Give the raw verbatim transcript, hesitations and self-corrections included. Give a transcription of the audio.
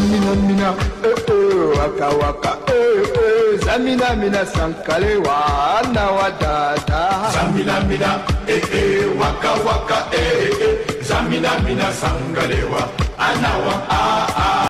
Zamina mina, eh eh, waka waka, eh eh. Zamina mina sankalewa, na wadada. Zamina mina, eh eh, waka waka, eh eh. Zamina mina sankalewa, anawa ah ah.